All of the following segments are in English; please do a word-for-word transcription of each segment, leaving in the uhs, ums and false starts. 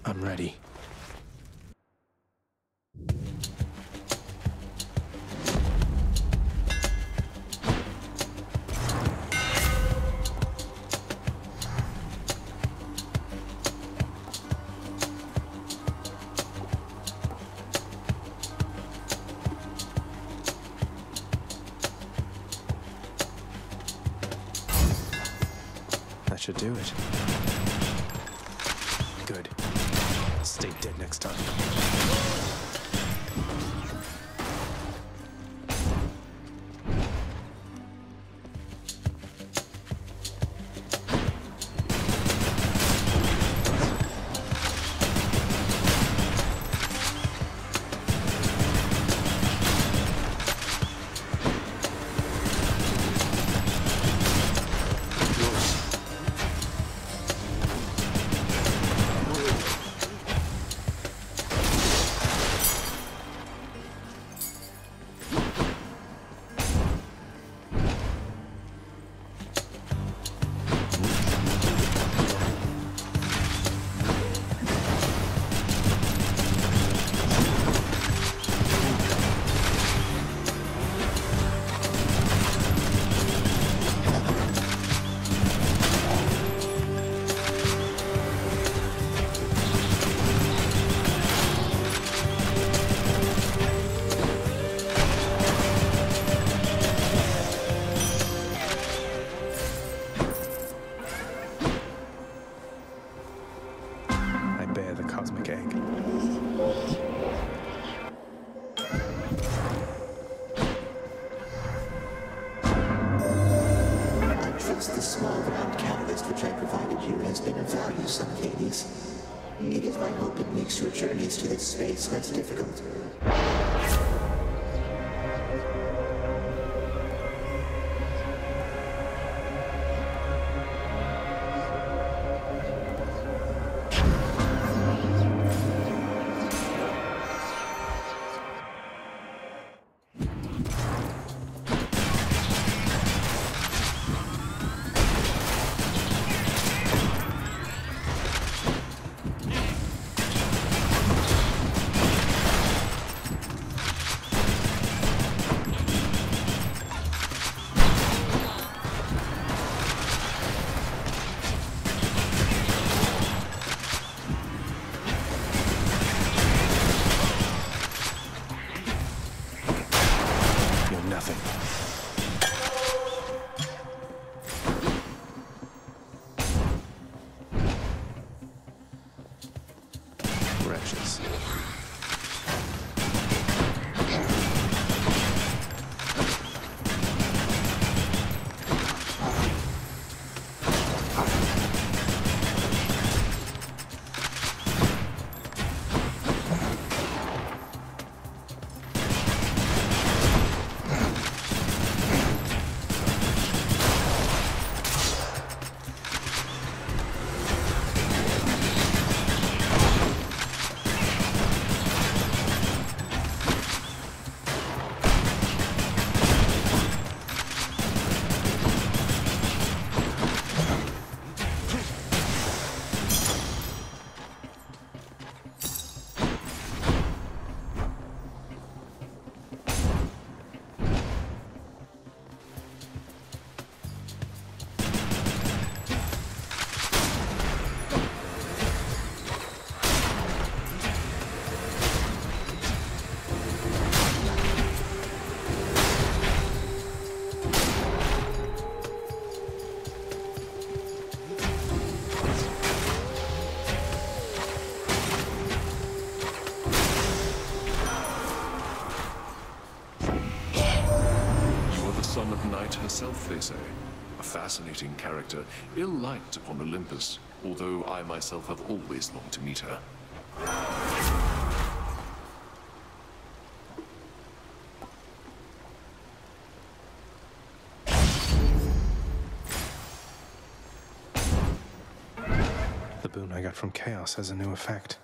I'm ready. That should do it. Good. I'll stay dead next time. Cosmic egg. I trust the small round catalyst which I provided you has been of value, son of Hades. It is my hope it makes your journeys to this space less difficult. Wretches. Son of Night herself, they say. A fascinating character, ill-liked upon Olympus, although I myself have always longed to meet her. The boon I got from Chaos has a new effect.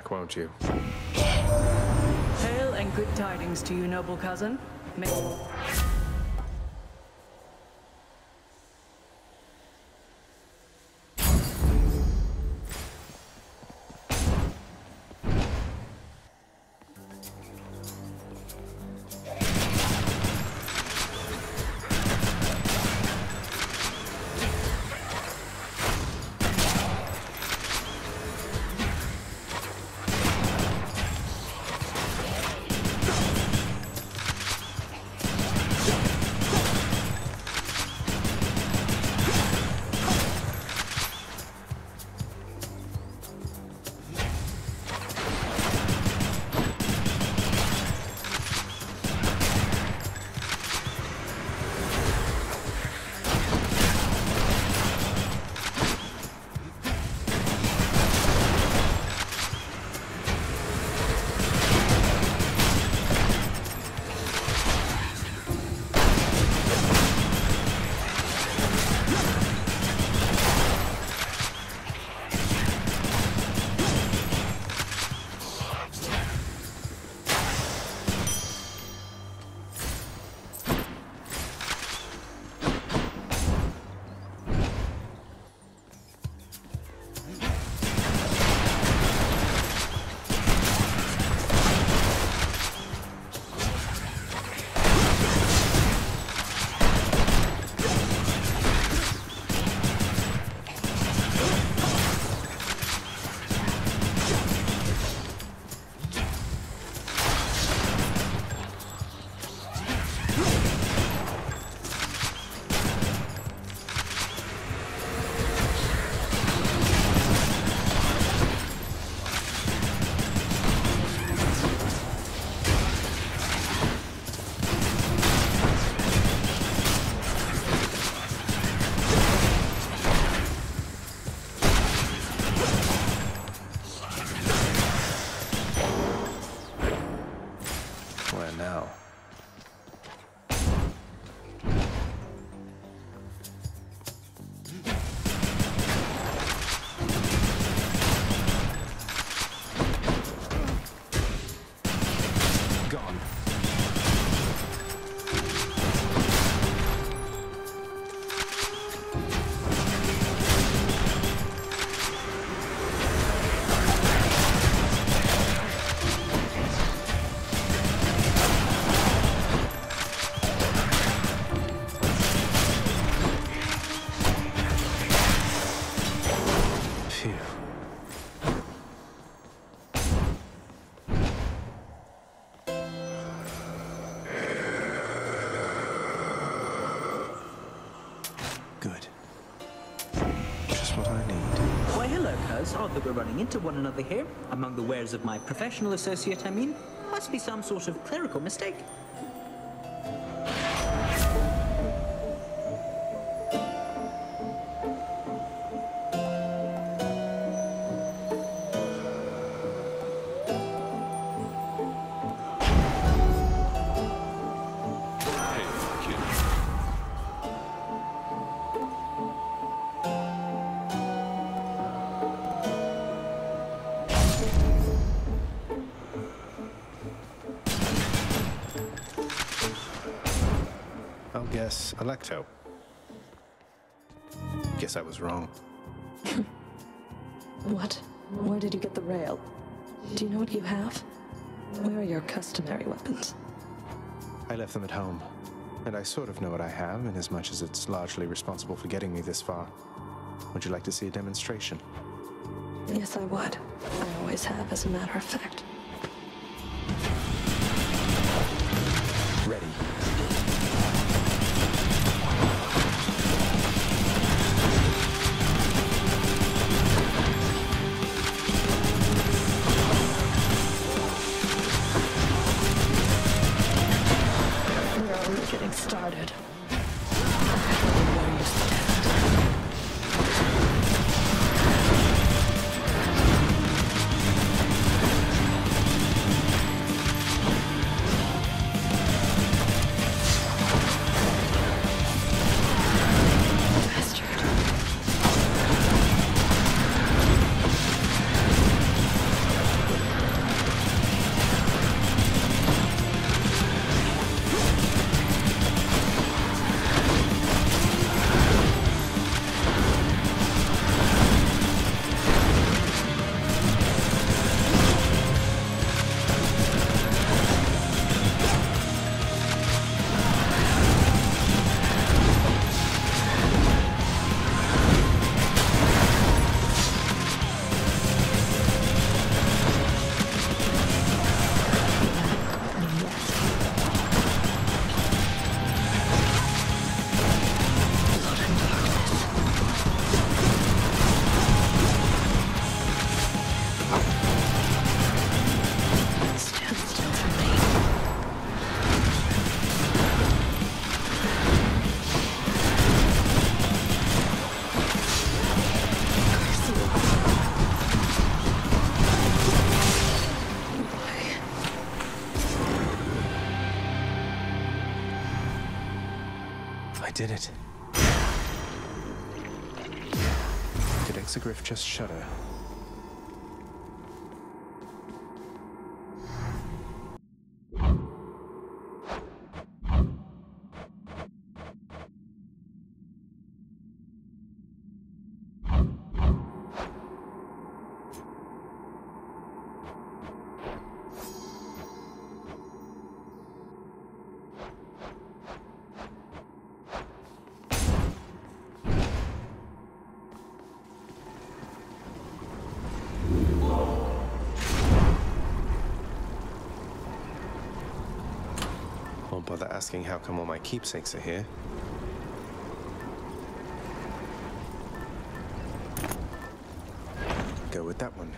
back, won't you? Hail and good tidings to you, noble cousin. May Good. Just what I need. Why, hello, cuz. Odd that we're running into one another here. Among the wares of my professional associate, I mean. Must be some sort of clerical mistake. Yes, Alecto. Guess I was wrong. What? Where did you get the rail? Do you know what you have? Where are your customary weapons? I left them at home, and I sort of know what I have, in as much as it's largely responsible for getting me this far. Would you like to see a demonstration? Yes, I would. I always have, as a matter of fact. Ready. Getting started. I did it. Did Exegriff just shudder? Won't bother asking how come all my keepsakes are here. Go with that one.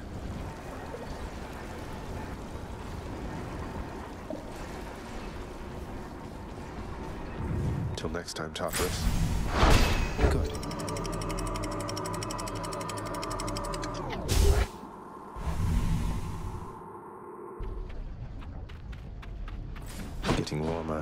Till next time, Tartarus. Good. Getting warmer.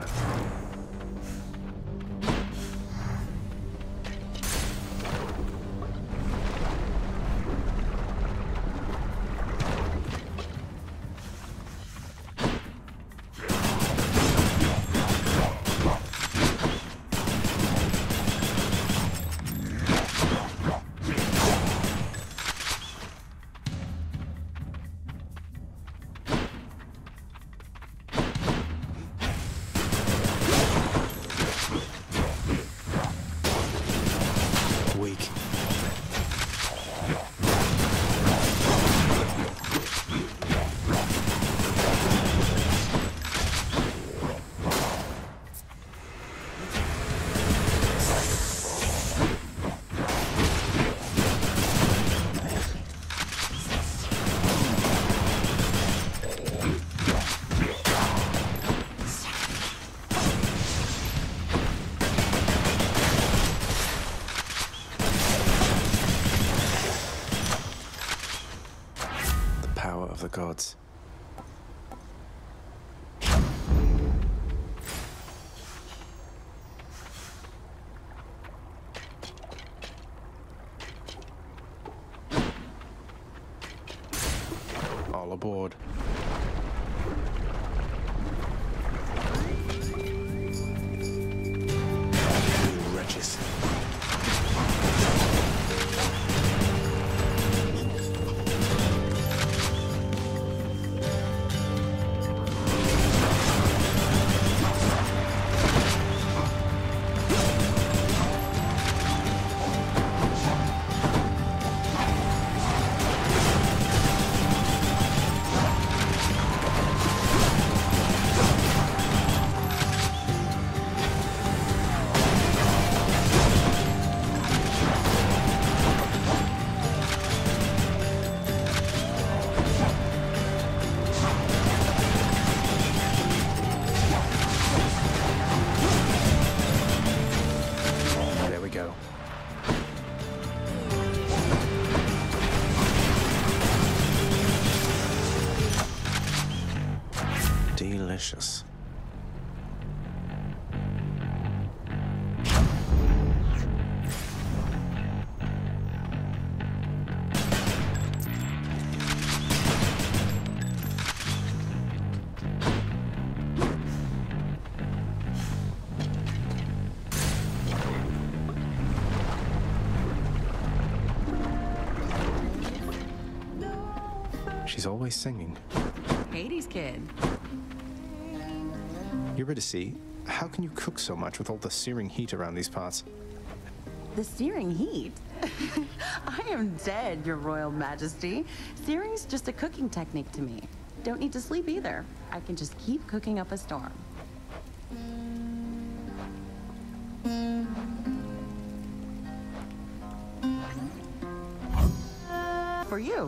Of the gods. All aboard. You wretches. Delicious. She's always singing. Hades kid. Eurydice, how can you cook so much with all the searing heat around these parts? The searing heat? I am dead, Your Royal Majesty. Searing's just a cooking technique to me. Don't need to sleep either. I can just keep cooking up a storm. For you.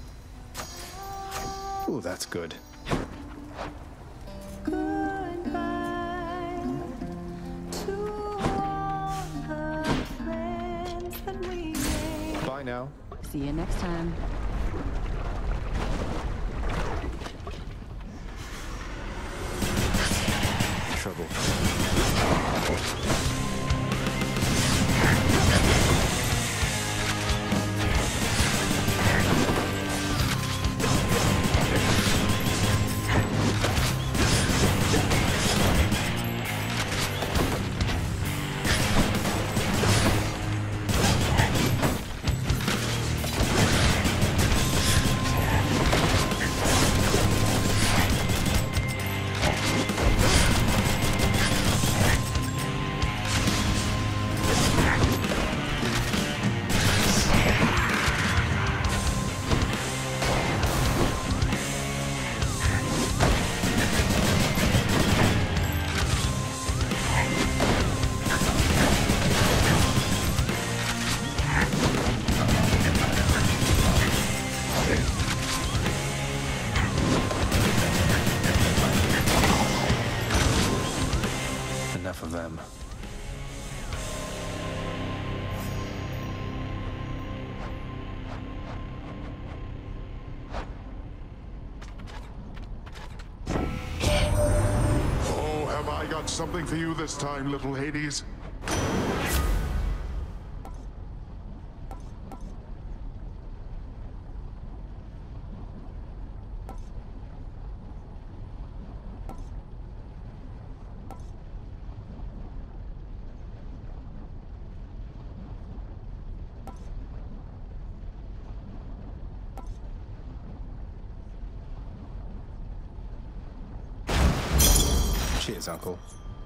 Ooh, that's good. Bye now. See you next time. Trouble. enough of them. Oh, have I got something for you this time, little Hades? Cheers, Uncle.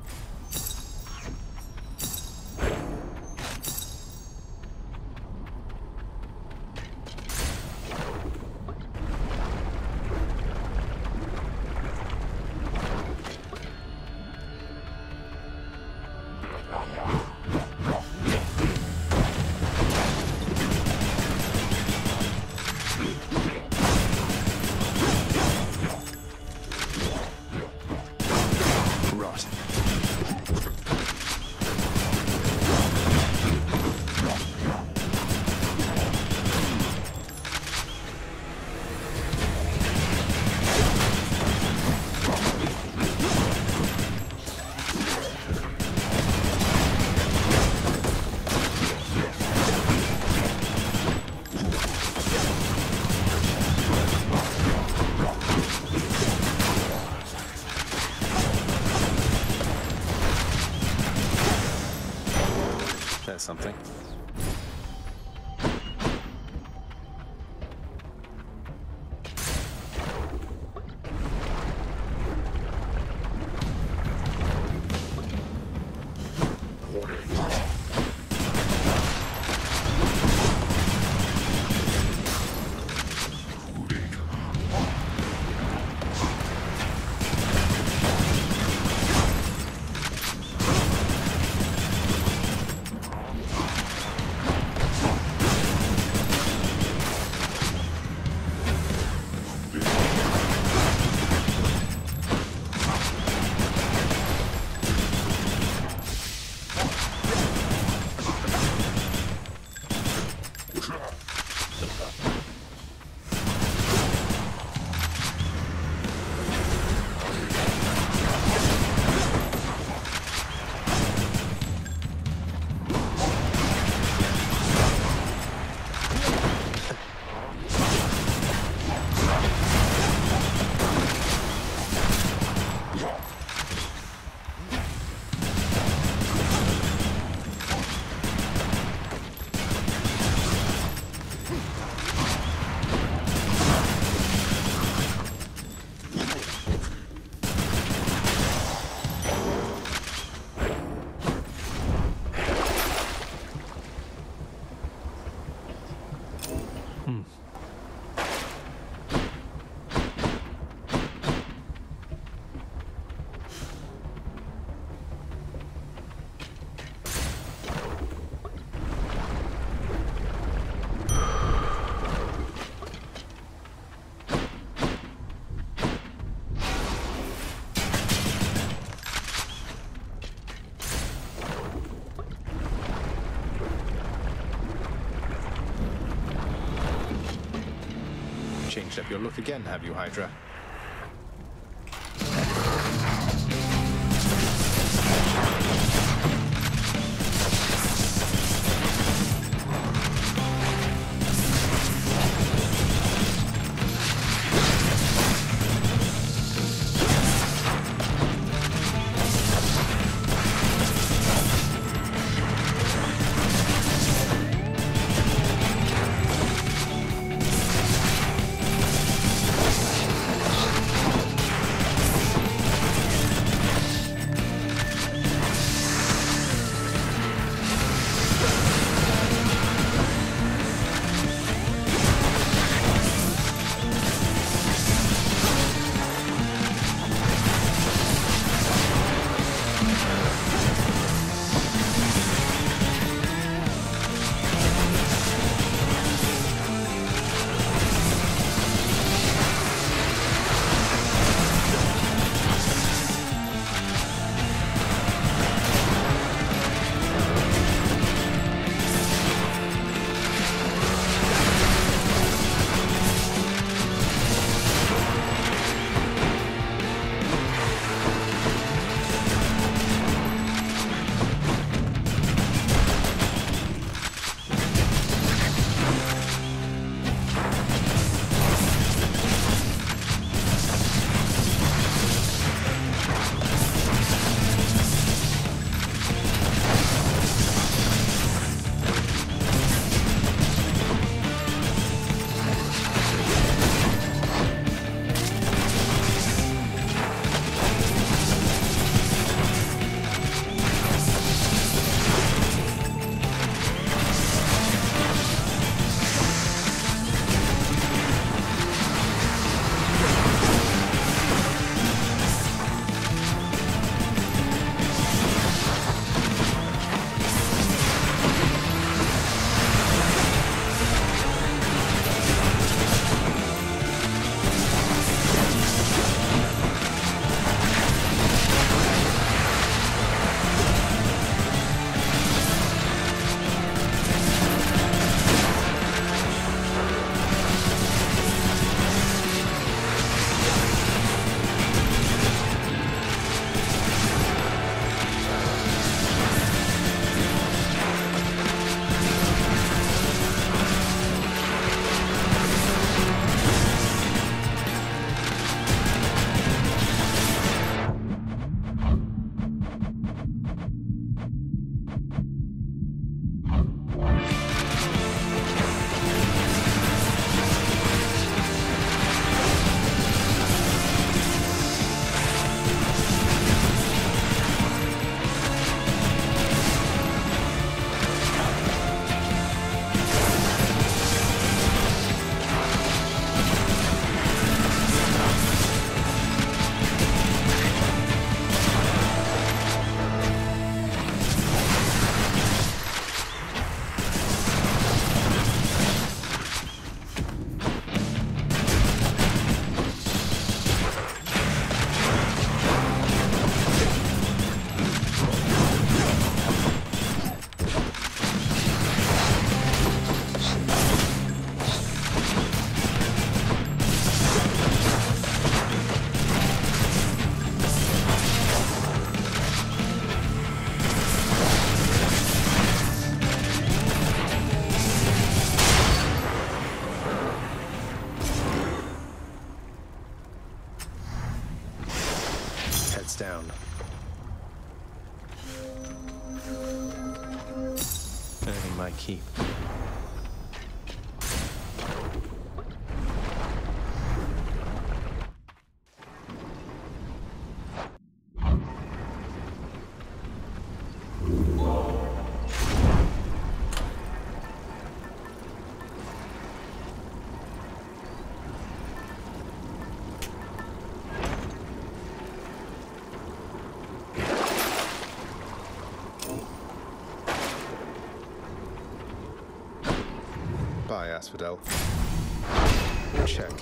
Something. Changed up your look again, have you, Hydra? my keep. Bye, Asphodel. Check.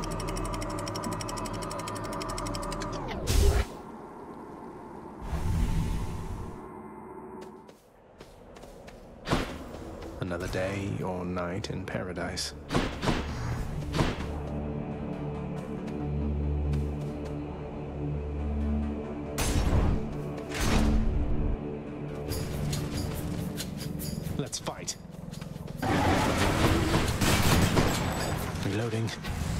Another day or night in paradise. Let's fight. Reloading.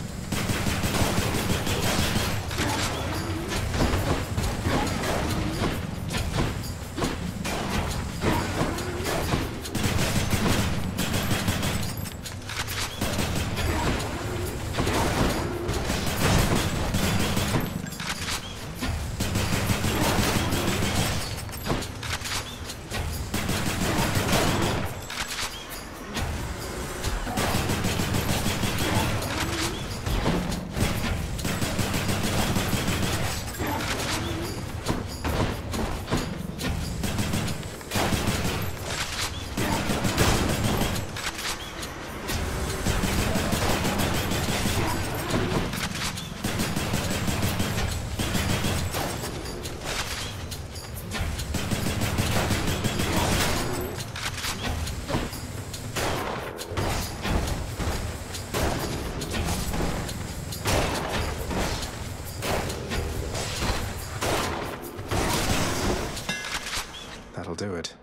That'll do it.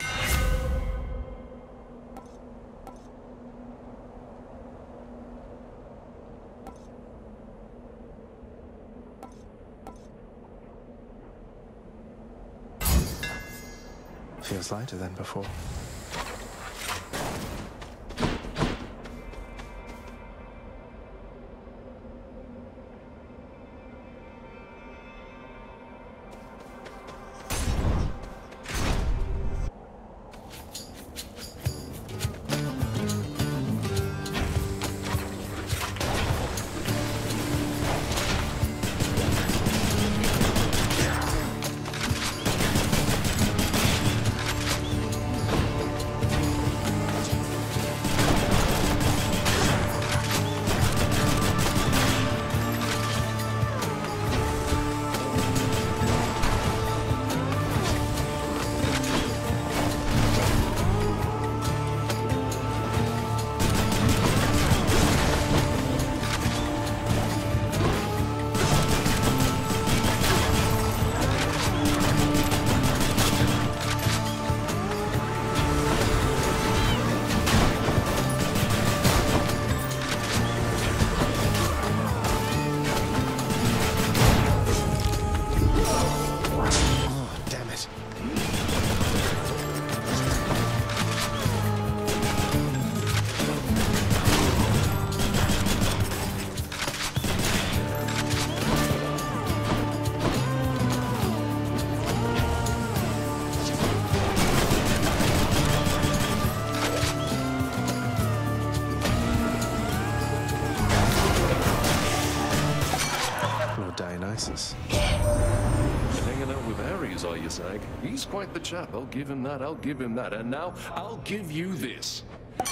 Feels lighter than before. Dionysus. Hanging out with Ares, are you, Sag? He's quite the chap. I'll give him that, I'll give him that. And now, I'll give you this.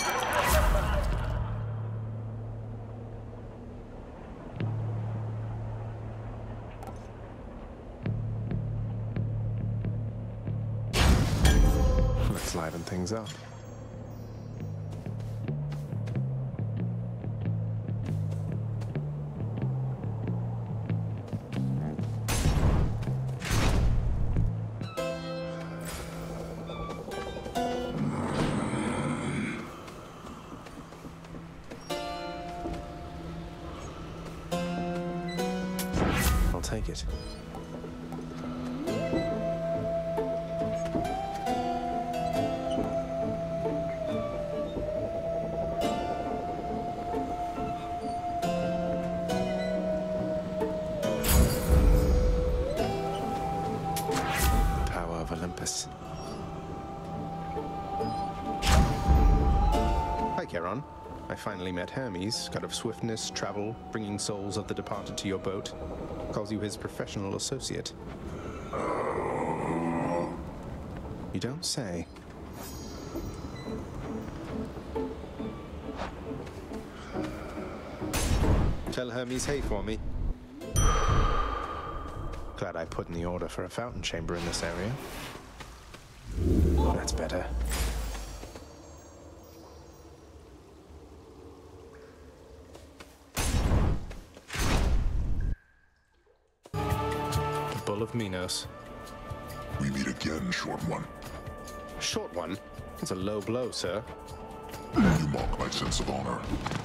Let's liven things up. I'll take it. Olympus. Hi, Charon. I finally met Hermes, god of swiftness, travel, bringing souls of the departed to your boat. Calls you his professional associate. You don't say. Tell Hermes hey for me. Glad I put in the order for a fountain chamber in this area. That's better. The Bull of Minos. We meet again, Short One. Short One? It's a low blow, sir. You mock my sense of honor.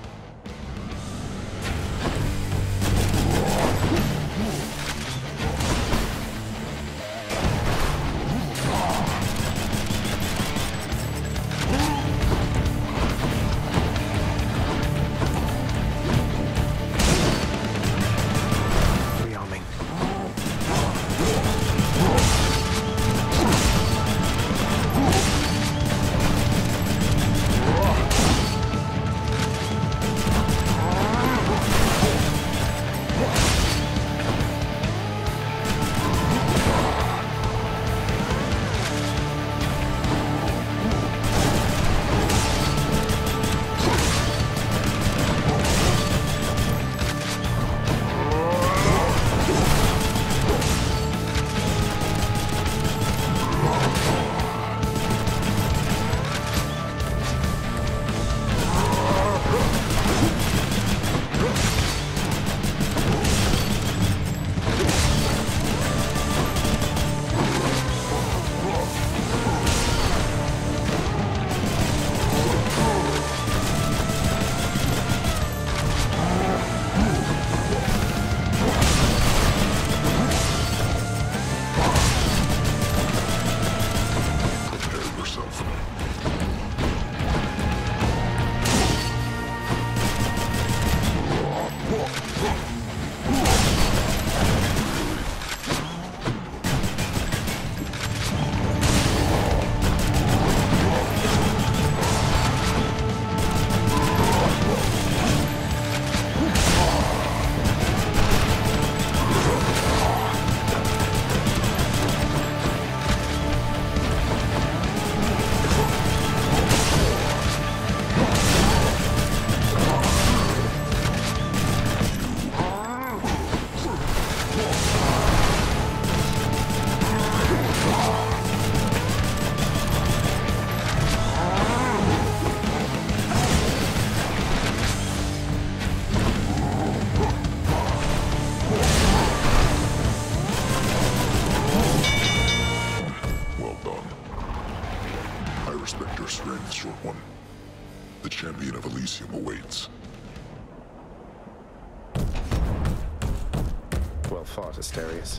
Well fought, Asterius.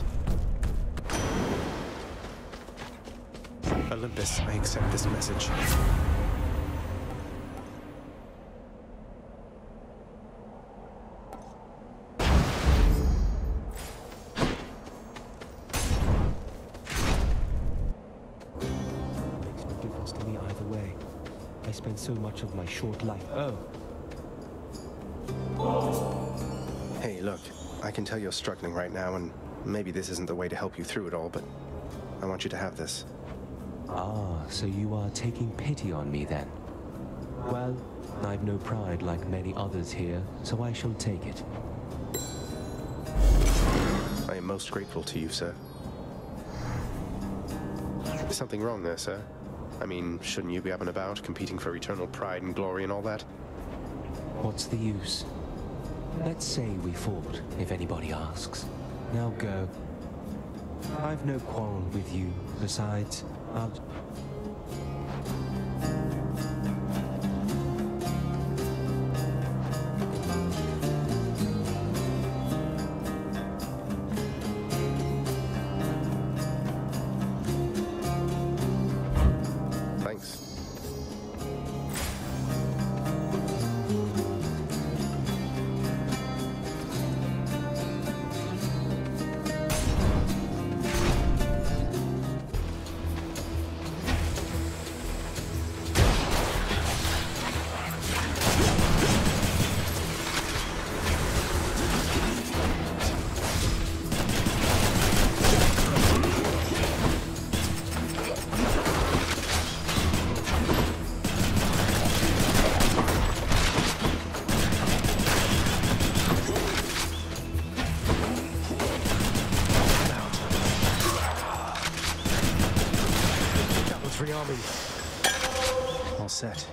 Olympus, I accept this message. Makes no difference to me either way. I spent so much of my short life. Oh. Hey, look. I can tell you're struggling right now, and maybe this isn't the way to help you through it all, but I want you to have this. Ah, so you are taking pity on me then? Well, I've no pride like many others here, so I shall take it. I am most grateful to you, sir. Is something wrong there, sir? I mean, shouldn't you be up and about, competing for eternal pride and glory and all that? What's the use? Let's say we fought, if anybody asks. Now go. I've no quarrel with you. Besides, I'll... Thanks. three army. All set.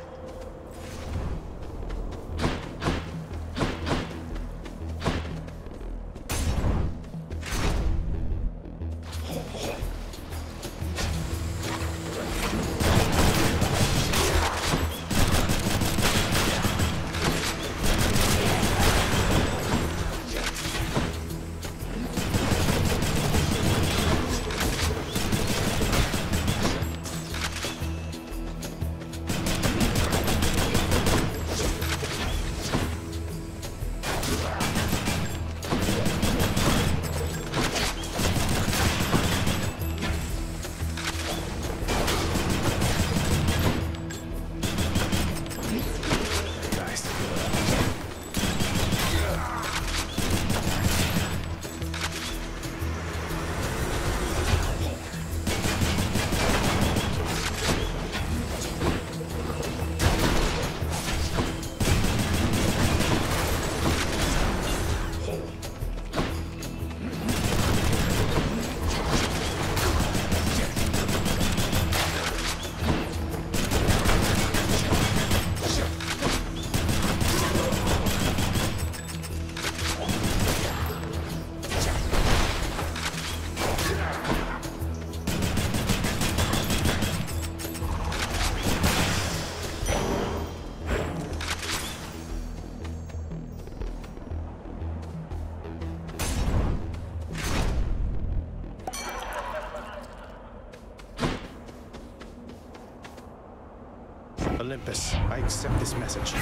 Olympus, I accept this message.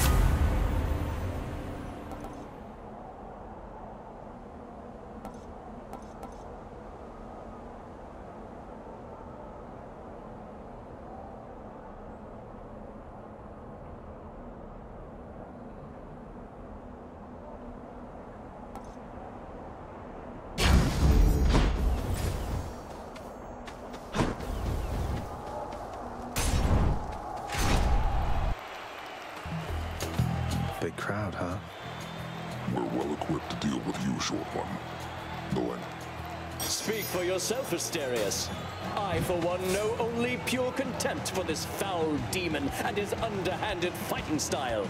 Big crowd, huh? We're well equipped to deal with you, short one. Go in. Speak for yourself, Asterius. I, for one, know only pure contempt for this foul demon and his underhanded fighting style.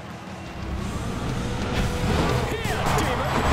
Here, demon!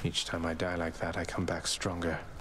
Each time I die like that, I come back stronger.